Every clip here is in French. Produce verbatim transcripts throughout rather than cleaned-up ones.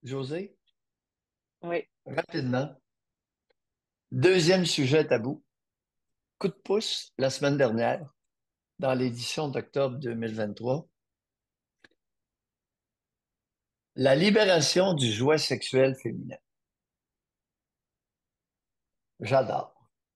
José, Oui. rapidement. Deuxième sujet tabou. Coup de pouce la semaine dernière, dans l'édition d'octobre deux mille vingt-trois. La libération du jouet sexuel féminin. J'adore.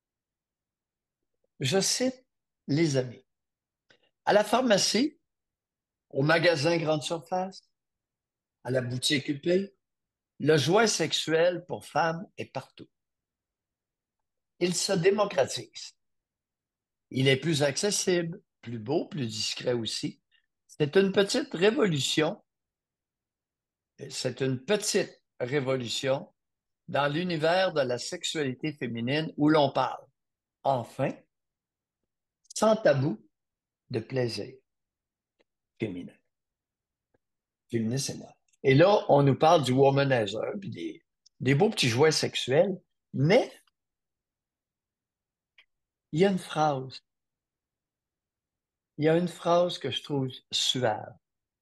Je cite les amis. À la pharmacie, au magasin grande surface, à la boutique U P, le jouet sexuel pour femmes est partout. Il se démocratise. Il est plus accessible, plus beau, plus discret aussi. C'est une petite révolution. C'est une petite révolution dans l'univers de la sexualité féminine où l'on parle, enfin, sans tabou, de plaisir féminin. Féminin, c'est moi. Et là, on nous parle du womanizer, puis des, des beaux petits jouets sexuels, mais il y a une phrase, il y a une phrase que je trouve suave.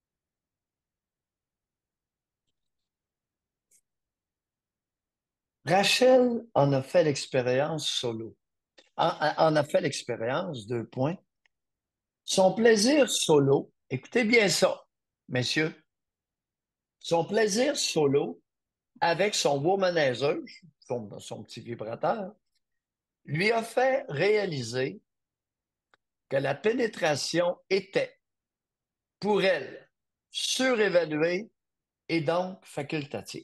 Rachel en a fait l'expérience solo. En, en a fait l'expérience, deux points. Son plaisir solo, écoutez bien ça, messieurs, son plaisir solo avec son womanizer, son, son petit vibrateur, lui a fait réaliser que la pénétration était, pour elle, surévaluée et donc facultative.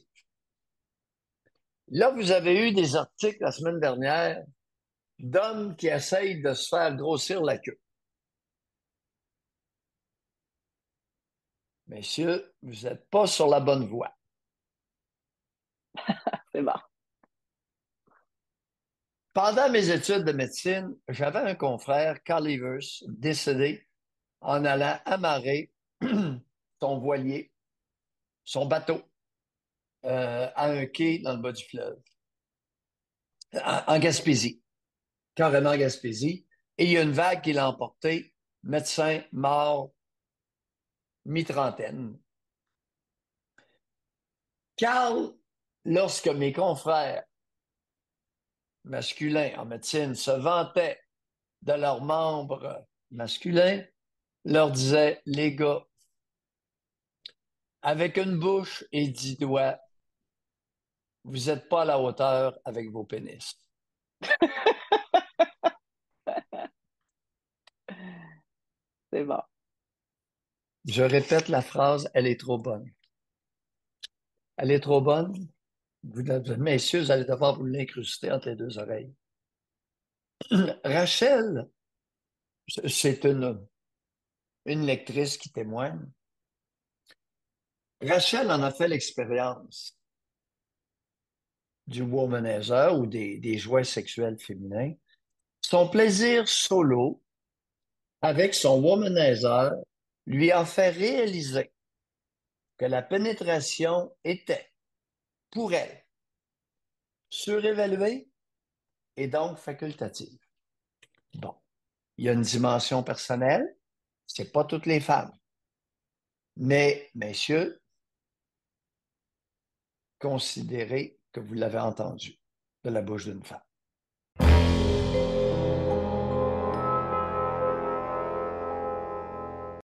Là, vous avez eu des articles la semaine dernière d'hommes qui essayent de se faire grossir la queue. Messieurs, vous n'êtes pas sur la bonne voie. C'est bon. Pendant mes études de médecine, j'avais un confrère, Carl Evers, décédé en allant amarrer son voilier, son bateau, euh, à un quai dans le bas du fleuve, en, en Gaspésie, carrément en Gaspésie. Et il y a une vague qui l'a emporté, médecin mort, mi-trentaine. Carl, lorsque mes confrères masculins en médecine se vantaient de leurs membres masculins, leur disait, les gars, avec une bouche et dix doigts, vous n'êtes pas à la hauteur avec vos pénis. C'est bon. Je répète la phrase, elle est trop bonne. Elle est trop bonne. Vous, messieurs, vous allez devoir vous l'incruster entre les deux oreilles. Rachel, c'est une, une lectrice qui témoigne. Rachel en a fait l'expérience du womanizer ou des, des jouets sexuels féminins. Son plaisir solo avec son womanizer lui a fait réaliser que la pénétration était, pour elle, surévaluée et donc facultative. Bon, il y a une dimension personnelle, c'est pas toutes les femmes. Mais, messieurs, considérez que vous l'avez entendu de la bouche d'une femme.